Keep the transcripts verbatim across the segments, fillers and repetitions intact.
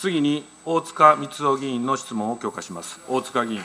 次に、大塚光雄議員の質問を許可します。大塚議員。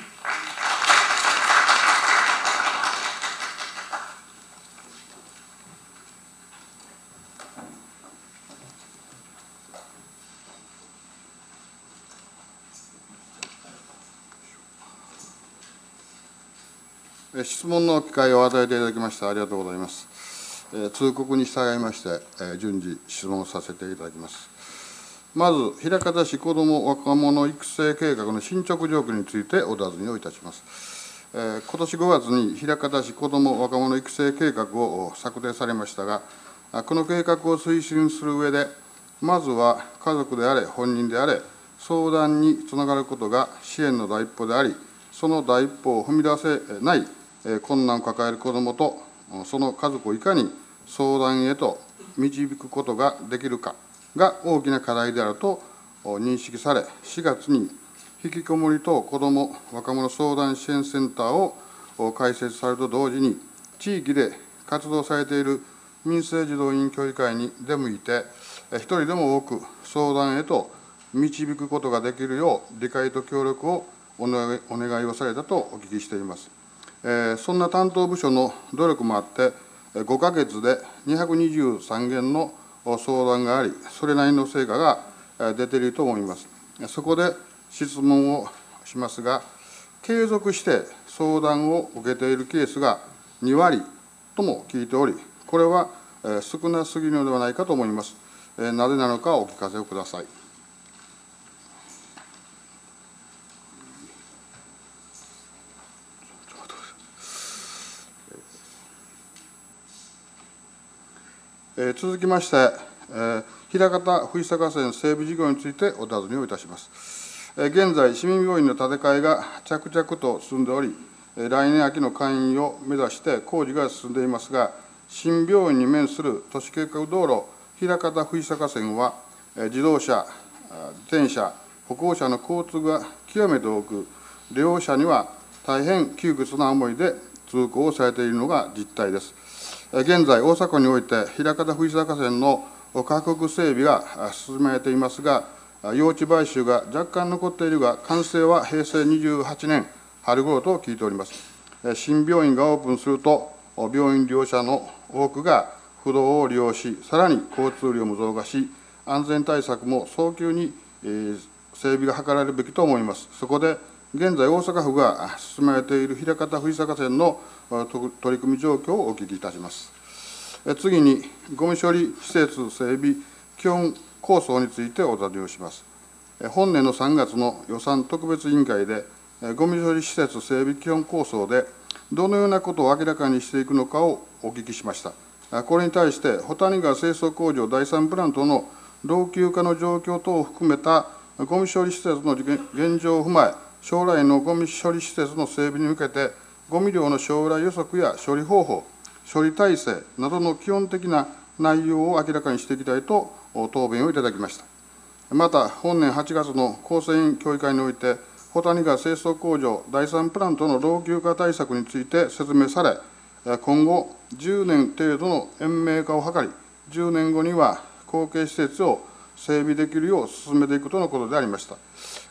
質問の機会を与えていただきましてありがとうございます。通告に従いまして、順次、質問させていただきます。まず、枚方市子ども若者育成計画の進捗状況についてお尋ねをいたします。ことしごがつに枚方市子ども若者育成計画を策定されましたが、この計画を推進する上で、まずは家族であれ、本人であれ、相談につながることが支援の第一歩であり、その第一歩を踏み出せない困難を抱える子どもと、その家族をいかに相談へと導くことができるかが大きな課題であると認識され、しがつに引きこもり等子ども若者相談支援センターを開設されると同時に、地域で活動されている民生児童委員協議会に出向いて、一人でも多く相談へと導くことができるよう、理解と協力をお願いをされたとお聞きしています。そんな担当部署の努力もあって、ごかげつでにひゃくにじゅうさんけんの相談があり、それなりの成果が出ていると思います。そこで質問をしますが、継続して相談を受けているケースがにわりとも聞いており、これは少なすぎるのではないかと思います。なぜなのかお聞かせをください。えー、続きまして、えー、枚方藤坂線整備事業についてお尋ねをいたします。えー、現在、市民病院の建て替えが着々と進んでおり、えー、来年秋の開院を目指して工事が進んでいますが、新病院に面する都市計画道路、枚方藤坂線は、えー、自動車、自転車、歩行者の交通が極めて多く、利用者には大変窮屈な思いで通行をされているのが実態です。現在、大阪府において、枚方藤坂線の拡幅整備が進められていますが、用地買収が若干残っているが、完成はへいせいにじゅうはちねん春頃と聞いております。新病院がオープンすると、病院利用者の多くが不動を利用し、さらに交通量も増加し、安全対策も早急に整備が図られるべきと思います。そこで、現在、大阪府が進められている枚方藤坂線の取り組み状況をお聞きいたします。次に、ごみ処理施設整備基本構想についてお尋ねをします。本年のさんがつの予算特別委員会で、ごみ処理施設整備基本構想で、どのようなことを明らかにしていくのかをお聞きしました。これに対して、保谷川清掃工場第三プラントの老朽化の状況等を含めたごみ処理施設の現状を踏まえ、将来のごみ処理施設の整備に向けて、ごみ量の将来予測や処理方法、処理体制などの基本的な内容を明らかにしていきたいと答弁をいただきました。また、本年はちがつの構成員協議会において、保谷川清掃工場第三プラントの老朽化対策について説明され、今後じゅうねん程度の延命化を図り、じゅうねんごには後継施設を整備できるよう進めていくとのことでありました。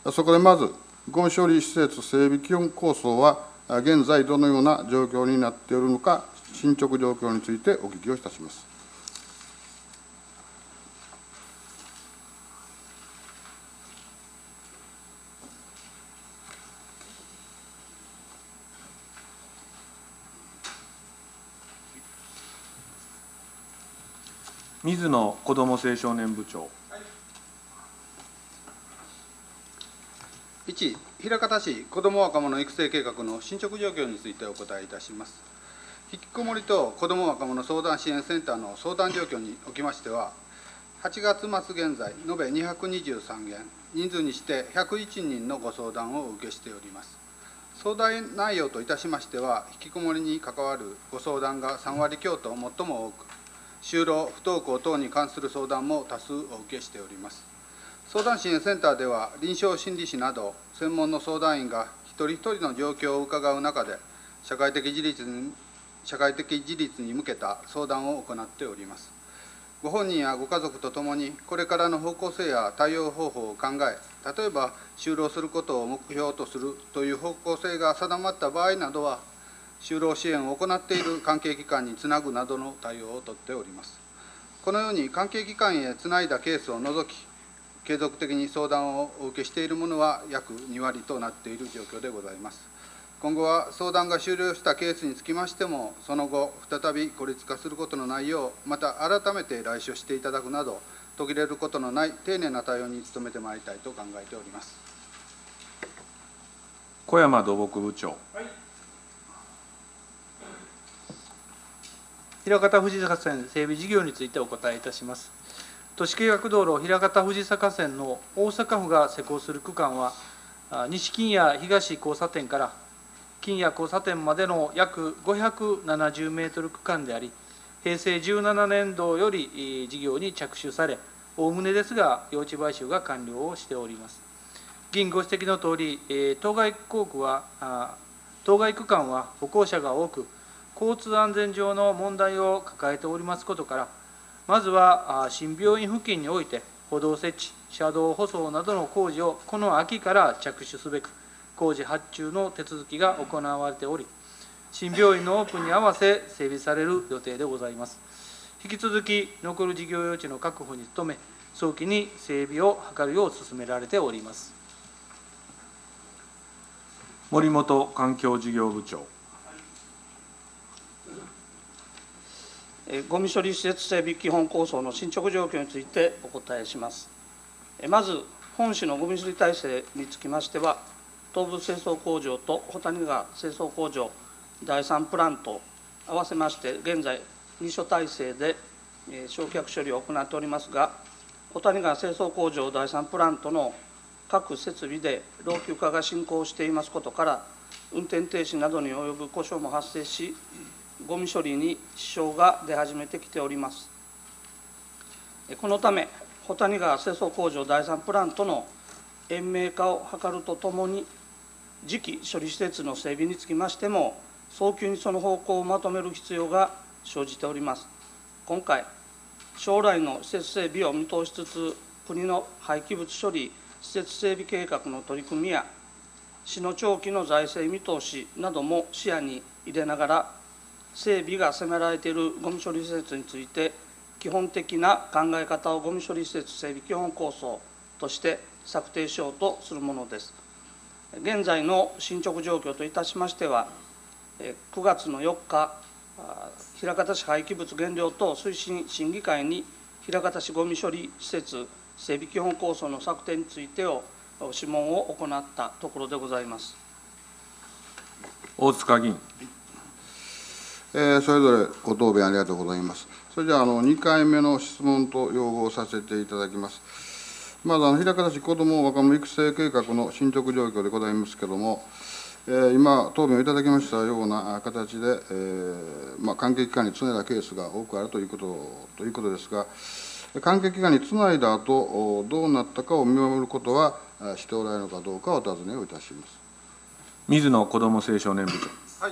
そこでまず、ごみ処理施設整備基本構想は、現在どのような状況になっているのか、進捗状況についてお聞きをいたします。 水野子ども青少年部長。 いち、枚方市子ども若者育成計画の進捗状況についてお答えいたします。引きこもりと子ども若者相談支援センターの相談状況におきましては、はちがつまつ現在、延べにひゃくにじゅうさんけん、人数にしてひゃくいちにんのご相談をお受けしております。相談内容といたしましては、引きこもりに関わるご相談がさんわり強と最も多く、就労、不登校等に関する相談も多数お受けしております。相談支援センターでは、臨床心理士など専門の相談員が一人一人の状況を伺う中で、社会的自立に社会的自立に向けた相談を行っております。 ご本人やご家族とともに、これからの方向性や対応方法を考え、例えば就労することを目標とするという方向性が定まった場合などは、就労支援を行っている関係機関につなぐなどの対応を取っております。このように関係機関へつないだケースを除き、継続的に相談をお受けしているものは約に割となっている状況でございます。今後は相談が終了したケースにつきましても、その後、再び孤立化することのないよう、また改めて来所していただくなど、途切れることのない丁寧な対応に努めてまいりたいと考えております。 小山土木部長。はい、 枚方藤坂線整備事業についてお答えいたします。都市計画道路枚方藤坂線の大阪府が施工する区間は、西金谷東交差点から金谷交差点までの約ごひゃくななじゅうメートル区間であり、へいせいじゅうななねんどより事業に着手され、おおむねですが、用地買収が完了をしております。議員ご指摘のとおり、当該工区は、当該区間は歩行者が多く、交通安全上の問題を抱えておりますことから、まずは新病院付近において、歩道設置、車道舗装などの工事をこの秋から着手すべく、工事発注の手続きが行われており、新病院のオープンに合わせ整備される予定でございます。引き続き、残る事業用地の確保に努め、早期に整備を図るよう進められております。 森本環境事業部長。 ごみ処理施設整備基本構想の進捗状況についてお答えします。まず、本市のごみ処理体制につきましては、東部清掃工場と保谷川清掃工場だいさんプラント合わせまして、現在、に所体制で焼却処理を行っておりますが、保谷川清掃工場だいさんプラントの各設備で老朽化が進行していますことから、運転停止などに及ぶ故障も発生し、ごみ処理に支障が出始めてきております。このため、保谷川清掃工場だいさんプラントの延命化を図るとともに、次期処理施設の整備につきましても、早急にその方向をまとめる必要が生じております。今回、将来の施設整備を見通しつつ、国の廃棄物処理施設整備計画の取り組みや、市の長期の財政見通しなども視野に入れながら、整備が迫られているごみ処理施設について、基本的な考え方をごみ処理施設整備基本構想として策定しようとするものです。現在の進捗状況といたしましては、くがつのよっか、枚方市廃棄物減量等推進審議会に、枚方市ごみ処理施設整備基本構想の策定についてを諮問を行ったところでございます。 大塚議員。 えー、それぞれご答弁ありがとうございます。それではあのにかいめの質問と要望させていただきます。まずあの、枚方市子ども若者育成計画の進捗状況でございますけれども、えー、今、答弁をいただきましたような形で、えーまあ、関係機関につないだケースが多くあるということということですが、関係機関につないだ後、どうなったかを見守ることはしておられるのかどうかお尋ねをいたします。 水野子ども青少年部長。 はい、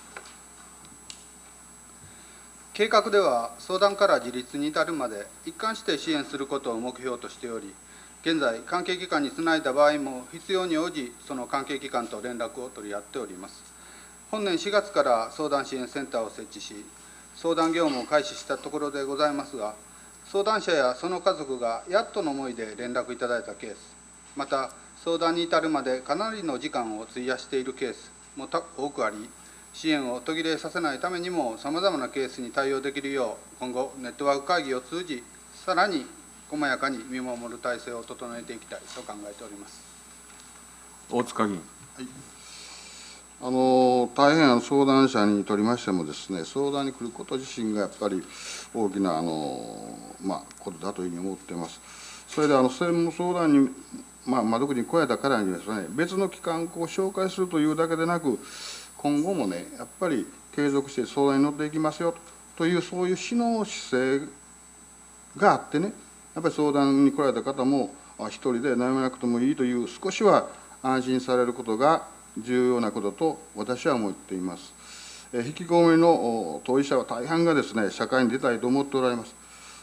計画では、相談から自立に至るまで一貫して支援することを目標としており、現在、関係機関につないだ場合も、必要に応じ、その関係機関と連絡を取り合っております。本年しがつから相談支援センターを設置し、相談業務を開始したところでございますが、相談者やその家族がやっとの思いで連絡いただいたケース、また、相談に至るまでかなりの時間を費やしているケースも多くあり、支援を途切れさせないためにも、さまざまなケースに対応できるよう、今後、ネットワーク会議を通じ、さらに細やかに見守る体制を整えていきたいと考えております。 大塚議員。 はい、あの大変相談者にとりましてもですね、相談に来ること自身がやっぱり大きなあの、まあ、ことだというふうに思っています。それであの専門相談に、まあ、窓口に来られたからにですね、別の機関を紹介するというだけでなく、今後もね、やっぱり継続して相談に乗っていきますよという、そういう指導姿勢があってね、やっぱり相談に来られた方も、一人で悩まなくてもいいという、少しは安心されることが重要なことと私は思っています。引きこもりの当事者は大半がですね、社会に出たいと思っておられます。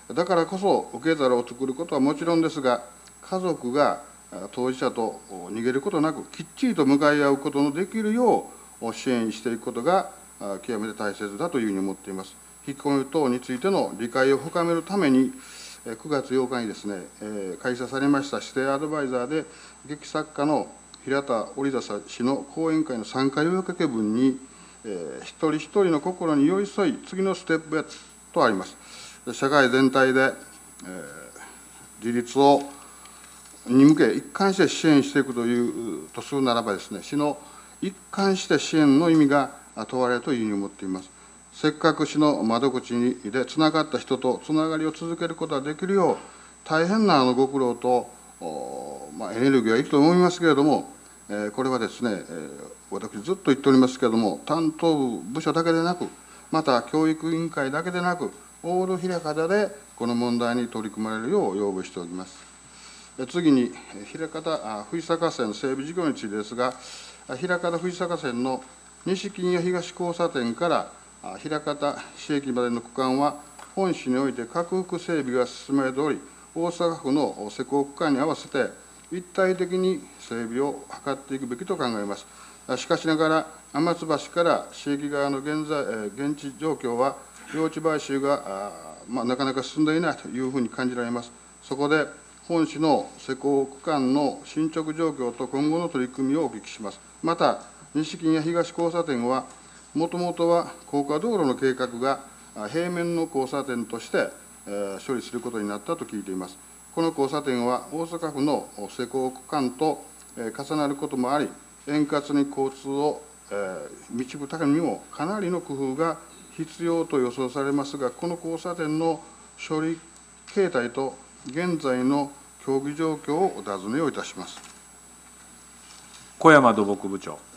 だからこそ受け皿を作ることはもちろんですが、家族が当事者と逃げることなく、きっちりと向かい合うことのできるよう支援していくことが極めて大切だというふうに思っています。引きこもり等についての理解を深めるために、くがつようかにですね、開催されました指定アドバイザーで、劇作家の平田織田氏の講演会の参加呼びかけ文に、一人一人の心に寄り添い、次のステップへとあります。社会全体で、えー、自立をに向け一貫して支援していくというとするならばですね、市の一貫して支援の意味が問われるというふうに思っています。せっかく市の窓口でつながった人とつながりを続けることができるよう、大変なあのご苦労と、まあ、エネルギーはいると思いますけれども、えー、これはですね、えー、私ずっと言っておりますけれども、担当部部署だけでなく、また教育委員会だけでなく、オール枚方でこの問題に取り組まれるよう要望しております。次に、枚方藤坂線整備事業についてですが、枚方藤坂線の西金谷東交差点から枚方市駅までの区間は、本市において拡幅整備が進められており、大阪府の施工区間に合わせて、一体的に整備を図っていくべきと考えます。しかしながら、天津橋から市駅側の現在現地状況は、用地買収が、まあ、なかなか進んでいないというふうに感じられます。そこで、本市の施工区間の進捗状況と今後の取り組みをお聞きします。また、西金谷東交差点は、もともとは高架道路の計画が平面の交差点として、えー、処理することになったと聞いています。この交差点は大阪府の施工区間と、えー、重なることもあり、円滑に交通を、えー、導くためにもかなりの工夫が必要と予想されますが、この交差点の処理形態と現在の協議状況をお尋ねをいたします。 小山土木部長。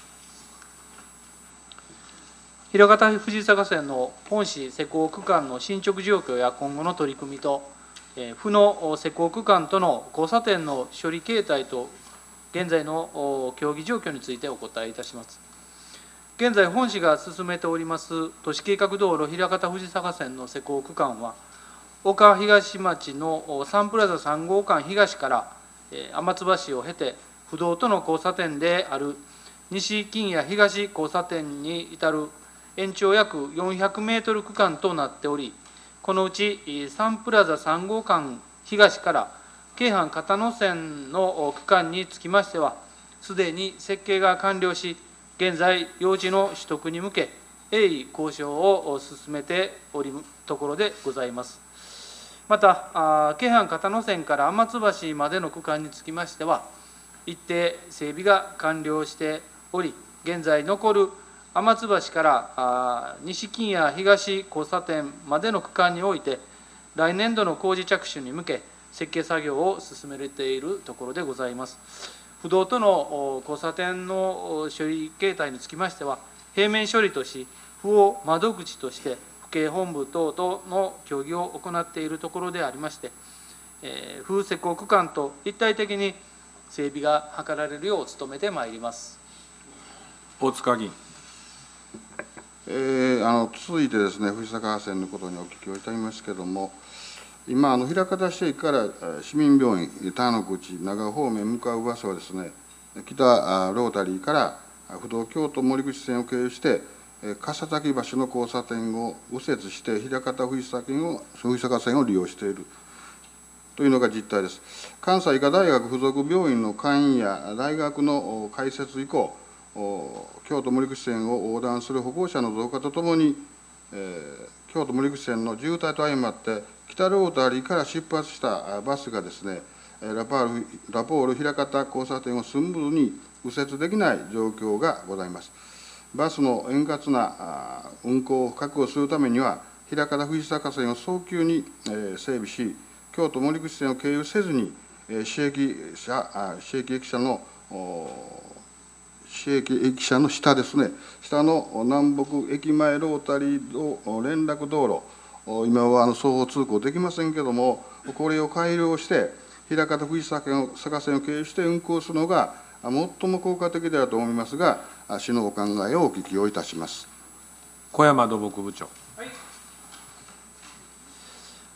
枚方藤坂線の本市施工区間の進捗状況や今後の取り組みと、府の施工区間との交差点の処理形態と現在の協議状況についてお答えいたします。現在、本市が進めております都市計画道路枚方藤坂線の施工区間は、岡東町のサンプラザさん号館東から天津橋を経て、不動との交差点である西金谷東交差点に至る延長約よんひゃくメートル区間となっており、このうちサンプラザさん号館東から京阪片野線の区間につきましては、すでに設計が完了し、現在、用地の取得に向け、鋭意交渉を進めておるところでございます。また、京阪片野線から天津橋までの区間につきましては、一定整備が完了しており、現在残る天津橋から西金谷東交差点までの区間において、来年度の工事着手に向け、設計作業を進められているところでございます。不動との交差点の処理形態につきましては、平面処理とし、府を窓口として、府警本部等々の協議を行っているところでありまして、えー、府施工区間と一体的に整備が図られるよう努めてまいります。 大塚議員。 えー、あの続いてですね、藤坂線のことにお聞きをいたしますけれども、今、あの枚方市駅から市民病院、田野口、長方面向かうバスはですね、北ロータリーから不動京都森口線を経由して、笠崎橋の交差点を右折して、枚方藤坂線を藤坂線を利用しているというのが実態です。関西医科大学附属病院の会員や大学の開設以降、京都森口線を横断する歩行者の増加とともに、えー、京都森口線の渋滞と相まって、北ロータリーから出発したバスがですね、ラパールラポール枚方交差点をスムーズに右折できない状況がございます。バスの円滑な運行を確保するためには、枚方藤坂線を早急に整備し、京都森口線を経由せずに、市駅車、市駅駅舎の市駅駅舎の下ですね、下の南北駅前ロータリー連絡道路、今はあの双方通行できませんけれども、これを改良して、枚方藤坂線を経由して運行するのが最も効果的であると思いますが、市のお考えをお聞きをいたします。 小山土木部長。 はい、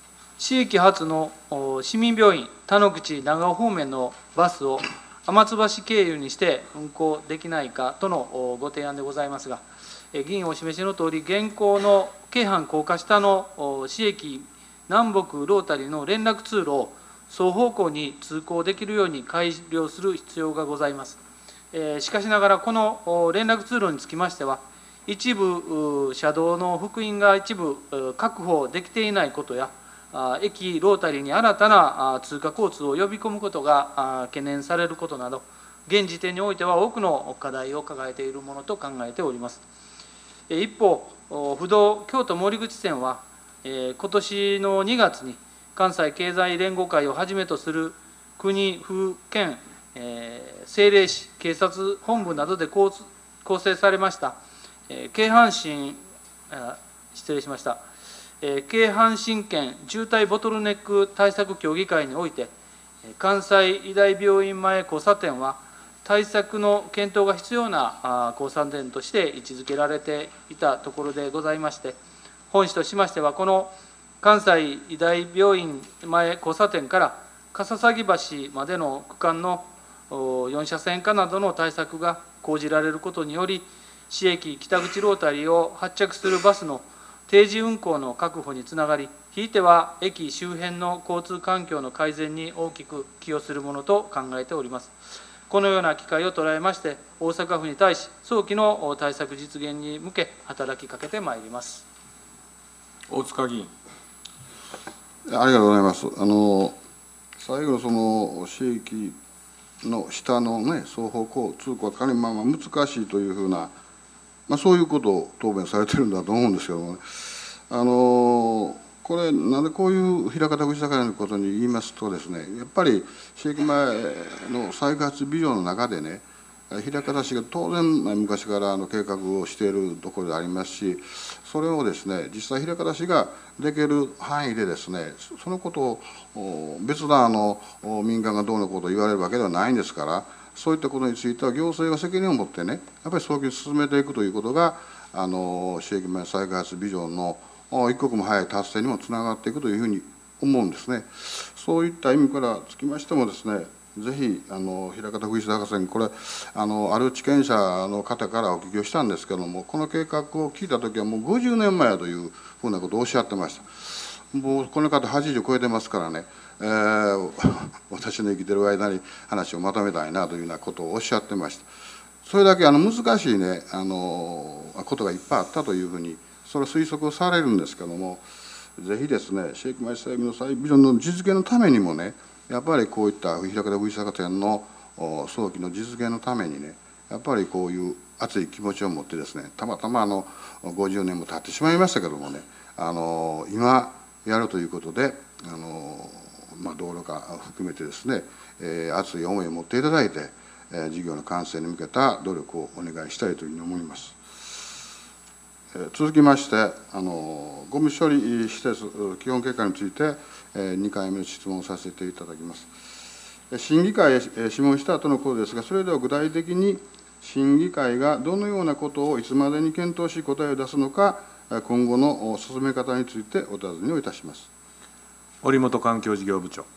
市駅発の市民病院田野口長尾方面のバスを天津橋経由にして運行できないかとのご提案でございますが、議員お示しのとおり、現行の京阪高架下の市駅南北ロータリーの連絡通路を双方向に通行できるように改良する必要がございます。しかしながら、この連絡通路につきましては、一部車道の幅員が一部確保できていないことや、駅ロータリーに新たな通過交通を呼び込むことが懸念されることなど、現時点においては多くの課題を抱えているものと考えております。一方、不動京都森口線は、今年のにがつに関西経済連合会をはじめとする国、府、県、政令市、警察本部などで構成されました、京阪神、失礼しました。京阪神圏渋滞ボトルネック対策協議会において、関西医大病院前交差点は、対策の検討が必要な交差点として位置づけられていたところでございまして、本市としましては、この関西医大病院前交差点から笠崎橋までの区間のよん車線化などの対策が講じられることにより、市駅北口ロータリーを発着するバスの定時運行の確保につながり、ひいては駅周辺の交通環境の改善に大きく寄与するものと考えております。このような機会を捉えまして、大阪府に対し、早期の対策実現に向け、働きかけてまいります。 大塚議員。 ありがとうございます。あの最後のその市駅の下のね、双方向通行はかなりまあまあ難しいというふうな、まあ、そういうことを答弁されてるんだと思うんですけどもね、あのこれ、なんでこういう枚方藤坂のことに言いますとですね、やっぱり市駅前の再開発ビジョンの中でね、枚方市が当然昔からあの計画をしているところでありますし、それをですね、実際枚方市ができる範囲でですね、そのことを別段あの民間がどうのことを言われるわけではないんですから、そういったことについては行政が責任を持ってね、やっぱり早期に進めていくということが、あの市駅前再開発ビジョンの一刻も早い達成にもつながっていくというふうに思うんですね。そういった意味からつきましてもですね、ぜひあの枚方藤坂線、これあのある地権者の方からお聞きをしたんですけども、この計画を聞いた時はもうごじゅうねんまえというふうなことをおっしゃってました。もうこの方はちじゅう超えてますからね、えー、私の生きてる間に話をまとめたいなというようなことをおっしゃってました。それだけあの難しいね、あのことがいっぱいあったというふうにそれを推測をされるんですけども、ぜひですね、市駅前整備の再ビジョンの実現のためにもね、やっぱりこういった枚方藤坂線の早期の実現のためにね、やっぱりこういう熱い気持ちを持ってですね、たまたまあのごじゅうねんも経ってしまいましたけどもね、あの今やるということで、あの、まあ、道路化含めてですね、えー、熱い思いを持っていただいて、えー、事業の完成に向けた努力をお願いしたいというふうに思います。えー、続きまして、あのゴミ処理施設基本計画について、えー、にかいめの質問をさせていただきます。審議会へ諮問した後のことですが、それでは具体的に審議会がどのようなことをいつまでに検討し答えを出すのか、今後の進め方についてお尋ねをいたします。 森本環境事業部長。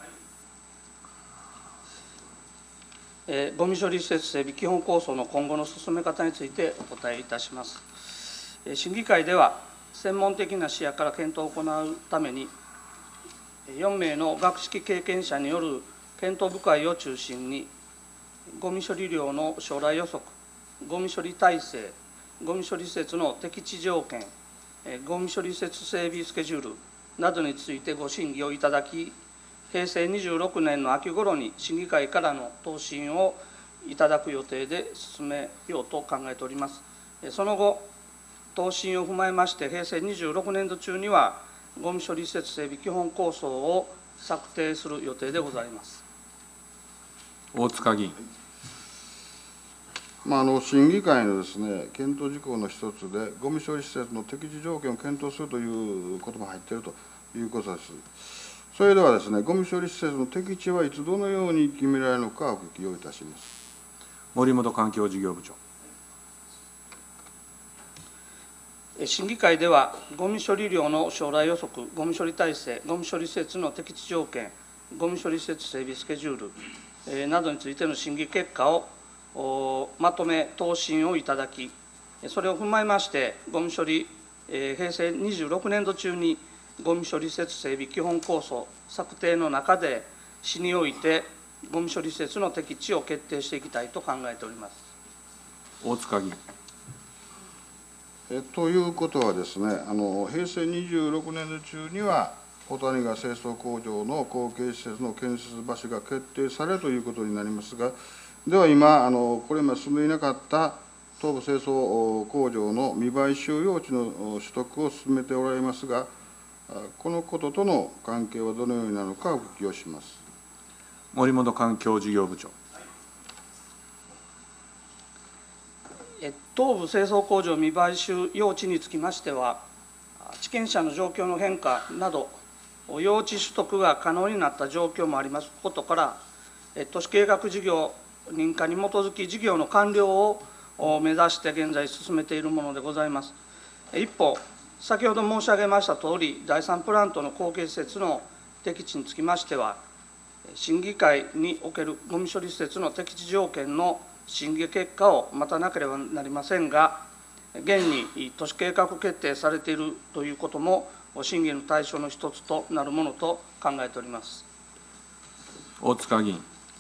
えー、ごみ処理施設整備基本構想の今後の進め方についてお答えいたします。えー、審議会では、専門的な視野から検討を行うために、よんめいの学識経験者による検討部会を中心に、ごみ処理量の将来予測、ごみ処理体制、ごみ処理施設の適地条件、ごみ処理施設整備スケジュールなどについてご審議をいただき、へいせいにじゅうろくねんの秋頃に審議会からの答申をいただく予定で進めようと考えております。その後、答申を踏まえまして、へいせいにじゅうろくねんど中には、ごみ処理施設整備基本構想を策定する予定でございます。 大塚議員。 まあ、あの審議会のですね、検討事項の一つで、ごみ処理施設の適時条件を検討するということも入っているということです。それではですね、ごみ処理施設の適地はいつどのように決められるのかお聞きをいたします。 森本環境事業部長。 審議会では、ごみ処理量の将来予測、ごみ処理体制、ごみ処理施設の適地条件、ごみ処理施設整備スケジュールなどについての審議結果をまとめ、答申をいただき、それを踏まえまして、ごみ処理、平成にじゅうろくねんど中に、ごみ処理施設整備基本構想策定の中で、市において、ごみ処理施設の適地を決定していきたいと考えております。 大塚議員。 えということはですね、あの平成にじゅうろくねんど中には、小谷川清掃工場の後継施設の建設場所が決定されるということになりますが、では今、あのこれまで進んでいなかった東部清掃工場の未買収用地の取得を進めておられますが、このこととの関係はどのようになるのかお聞きをします。 森本環境事業部長。 東部清掃工場未買収用地につきましては、地権者の状況の変化など、用地取得が可能になった状況もありますことから、都市計画事業認可に基づき事業の完了を目指して現在進めているものでございます。一方、先ほど申し上げましたとおり、第三プラントの後継施設の適地につきましては、審議会におけるごみ処理施設の適地条件の審議結果を待たなければなりませんが、現に都市計画決定されているということも、審議の対象の一つとなるものと考えております。 大塚議員。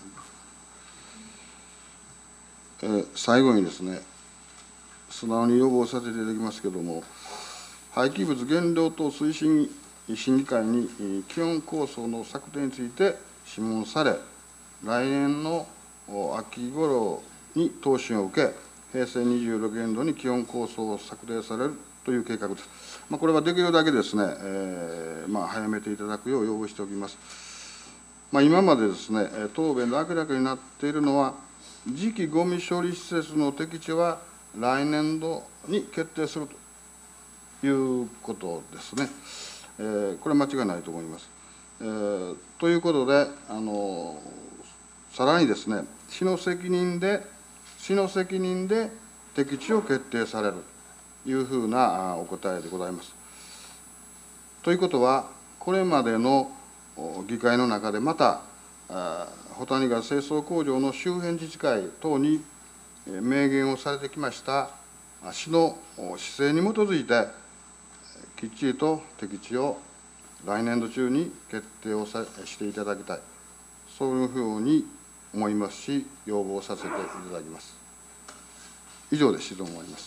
えー、最後にですね、素直に要望させていただきますけれども、廃棄物原料等推進審議会に基本構想の策定について諮問され、来年の秋頃に答申を受け、平成にじゅうろくねんどに基本構想を策定されるという計画です。まあ、これはできるだけですね、えーまあ、早めていただくよう要望しておきます。まあ、今までですね、答弁で明らかになっているのは、次期ごみ処理施設の適地は来年度に決定するということですね。えー、これは間違いないと思います。えー、ということで、あのさらにですね、市の責任で、市の責任で適地を決定されるというふうなお答えでございます。ということは、これまでの議会の中で、また、保谷川清掃工場の周辺自治会等に明言をされてきました市の姿勢に基づいて、きっちりと適地を来年度中に決定をさしていただきたい、そういうふうに思いますし、要望させていただきます。以上で質問を終わります。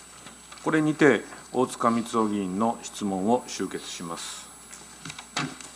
これにて大塚光雄議員の質問を終結します。